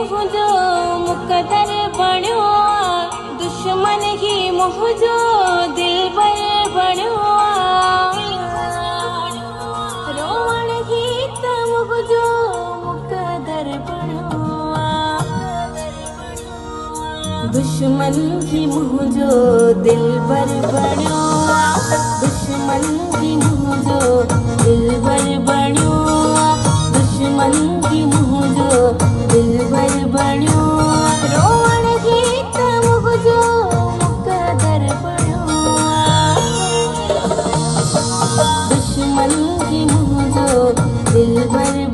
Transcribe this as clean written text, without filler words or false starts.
मुँह जो मुकदर बणियो, दुश्मन ही मुँह जो दिलबर बणियो। रोवण ही त मुँह जो मुकदर बणियो, दुश्मन ही मुँह जो दिलबर बणियो। दुश्मन ही मुँह जो दिलबर बणियो, दुश्मन ही मुँह जो दिलबर बणियो। रोवण ही त मुँह जो मुकदर बणियो, दुश्मन ही मुँह जो दिलबर